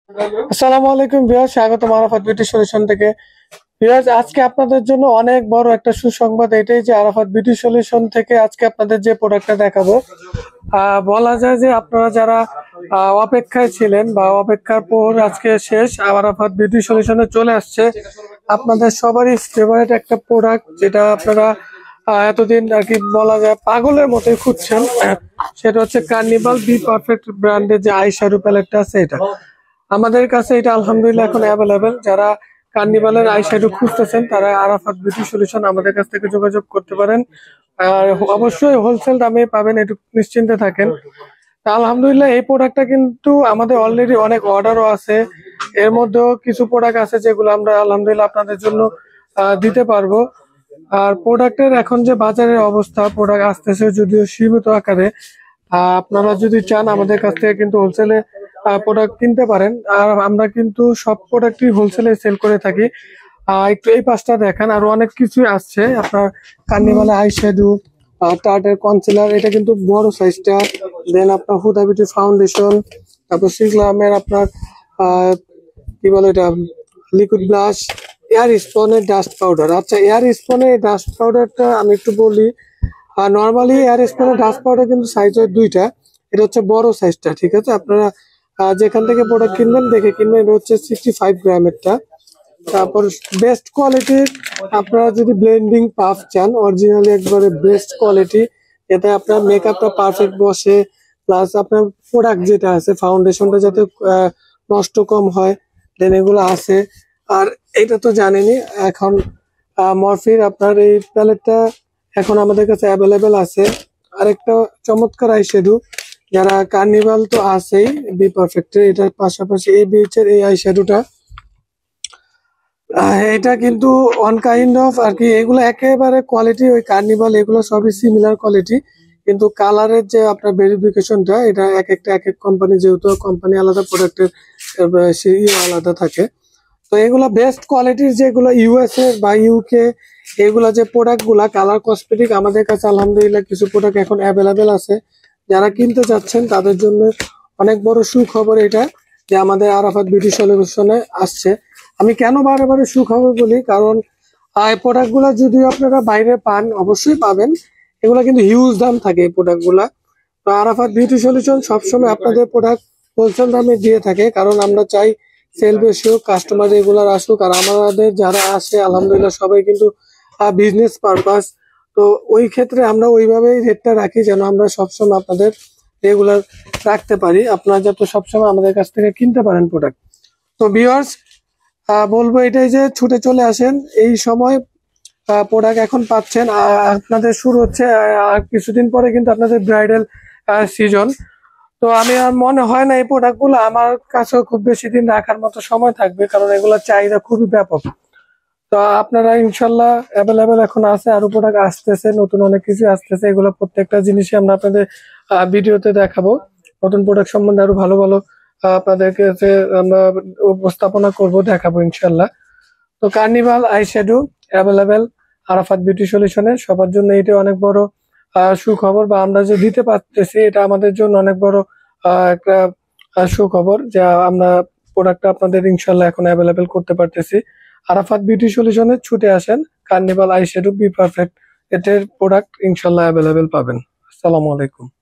আসসালামু আলাইকুম ভিউয়ার্স, স্বাগতম আরাফাত বিউটি সলিউশন থেকে। ভিউয়ার্স, আজকে আপনাদের জন্য অনেক বড় একটা সুসংবাদ এটাই যে আরাফাত বিউটি সলিউশন থেকে আজকে আপনাদের যে প্রোডাক্টটা দেখাবো, বলা যায় যে আপনারা যারা অপেক্ষায় ছিলেন বা অপেক্ষার পর আজকে শেষ, আরাফাত বিউটি সলিউশনে চলে আসছে আপনাদের সবারই ফেভারিট একটা প্রোডাক্ট, যেটা আপনারা এতদিন আর কি বলা যায় পাগলের মতোই খুঁজছেন। সেটা হচ্ছে কার্নিভাল বি পারফেক্ট ব্র্যান্ডের যে আই শ্যাডো প্যালেটটা আছে, এটা আমাদের কাছে এটা আলহামদুলিল্লাহ এখন অ্যাভেলেবেল। যারা কার্নিভালের আই শ্যাডো খুঁজতেছেন তারা আরাফাত বিউটি সলিউশন আমাদের কাছ থেকে যোগাযোগ করতে পারেন। আর অবশ্যই হোলসেল দামে পাবেন, একটু নিশ্চিন্তে থাকেন। তা আলহামদুলিল্লাহ এই প্রোডাক্টটা কিন্তু আমাদের অলরেডি অনেক অর্ডারও আছে। এর মধ্যেও কিছু প্রোডাক্ট আছে যেগুলো আমরা আলহামদুলিল্লাহ আপনাদের জন্য দিতে পারবো। আর প্রোডাক্টের এখন যে বাজারের অবস্থা, প্রোডাক্ট আসতেছে যদিও সীমিত আকারে। আপনারা যদি চান আমাদের কাছ থেকে কিন্তু হোলসেলে প্রোডাক্ট কিনতে পারেন। আর আমরা কিন্তু সব প্রোডাক্টই হোলসেলে সেল করে থাকি। একটু এই পাশটা দেখেন, আরো অনেক কিছুই আসছে আপনার কার্নিভালে আই শ্যাডো, টার্টের কনসিলার, এটা কিন্তু বড় সাইজটা। দেন আপনার হুদা বিউটি ফাউন্ডেশন, তারপর সিগলামের আপনার কি বলে এটা, লিকুইড ব্লাশ, এয়ার স্পনের ডাস্ট পাউডার। আচ্ছা, এয়ার স্পনের ডাস্ট পাউডারটা আমি একটু বলি। নর্মালি এয়ার স্পনের ডাস্ট পাউডার কিন্তু সাইজ হয় দুইটা। এটা হচ্ছে বড় সাইজটা, ঠিক আছে? আপনারা যেখান থেকে প্রোডাক্ট কিনবেন দেখে কিনবেন। এটা হচ্ছে 65 গ্রামেরটা। তারপর বেস্ট কোয়ালিটির আপনারা যদি ব্লেন্ডিং পাফ চান, অরিজিনালি একবারে বেস্ট কোয়ালিটি, এতে আপনার মেকআপটা পারফেক্ট বসে, প্লাস আপনার প্রোডাক্ট যেটা আছে ফাউন্ডেশনটা যাতে নষ্ট কম হয়, দেন এগুলো আছে। আর এটা তো জানেনই এখন মরফির আপনার এই প্যালেটটা এখন আমাদের কাছে অ্যাভেলেবেল আছে। আরেকটা চমৎকার আই শ্যাডো, যারা কার্নিভাল তো আছেই বি পারফেক্টের, এটার পাশাপাশি এই বিচের এই আই শ্যাডোটা, এটা কিন্তু ওয়ান কাইন্ড অফ আর কি। এগুলো একেবারে কোয়ালিটি ওই কার্নিভাল, এগুলো সবই সিমিলার কোয়ালিটি, কিন্তু কালারের যে আপনার ভেরিফিকেশনটা এটা এক একটা এক এক কোম্পানি, যেহেতু কোম্পানি আলাদা, প্রোডাক্টের আলাদা থাকে। তো এগুলো বেস্ট কোয়ালিটির যেগুলো ইউএসএ বা ইউকে, এগুলা যে প্রোডাক্ট গুলা কালার কসমেটিক, আমাদের কাছে আলহামদুলিল্লাহ কিছু প্রোডাক্ট এখন অ্যাভেলেবেল আছে। যারা কিনতে যাচ্ছেন তাদের জন্য অনেক বড় সুখবর এটা, যে আমাদের আরাফাত বিউটি সলিউশনে আসছে। আমি কেন বারে বারে সুখবর বলি, কারণ এই প্রোডাক্ট গুলা যদিও আপনারা বাইরে পান, অবশ্যই পাবেন, এগুলা কিন্তু হিউজ দাম থাকে এই প্রোডাক্ট গুলা। তো আরাফাত বিউটি সলিউশন সবসময় আপনাদের প্রোডাক্ট হোলসেল দামে দিয়ে থাকে, কারণ আমরা চাই সেল বেশি হোক, কাস্টমার রেগুলার আসুক। আর আমাদের যারা আসে আলহামদুলিল্লাহ সবাই কিন্তু বিজনেস পারপাস। তো ওই ক্ষেত্রে আমরা ওইভাবেই রেটটা রাখি, যেন আমরা সবসময় আপনাদের রেগুলার রাখতে পারি, আপনারা যাতে সবসময় আমাদের কাছ থেকে কিনতে পারেন প্রোডাক্ট। তো ভিউয়ার্স, বলবো এটাই যে ছুটে চলে আসেন এই সময়, প্রোডাক্ট এখন পাচ্ছেন। আপনাদের শুরু হচ্ছে আর কিছুদিন পরে কিন্তু আপনাদের ব্রাইডাল সিজন। তো আমি আর মনে হয় না এই প্রোডাক্ট গুলো আমার কাছেও খুব বেশি দিন রাখার মতো সময় থাকবে, কারণ এগুলোর চাহিদা খুবই ব্যাপক। তো আপনারা ইনশাল্লাহ অ্যাভেলেবেল এখন আছে, আরো প্রোডাক্ট আসতেছে, নতুন অনেক কিছু আসতেছে। এগুলো প্রত্যেকটা জিনিসই আমরা আপনাদের ভিডিওতে দেখাবো। নতুন প্রোডাক্ট সম্বন্ধে আরো ভালো ভালো আপনাদেরকে আমরা উপস্থাপনা করব, দেখাবো ইনশাল্লাহ। তো carnival eye shadow available Arafat beauty সলিউশনে, সবার জন্য এটা অনেক বড় সুখবর, বা আমরা যে দিতে পারতেছি এটা আমাদের জন্য অনেক বড় একটা সুখবর, যে আমরা প্রোডাক্টটা আপনাদের ইনশাল্লাহ এখন অ্যাভেলেবেল করতে পারতেছি। আরাফাত বিউটি সলিউশনে ছুটে আসেন, carnival eye shadow B perfect, এটার প্রোডাক্ট ইনশাল্লাহ অ্যাভেলেবেল পাবেন। আসসালামু আলাইকুম।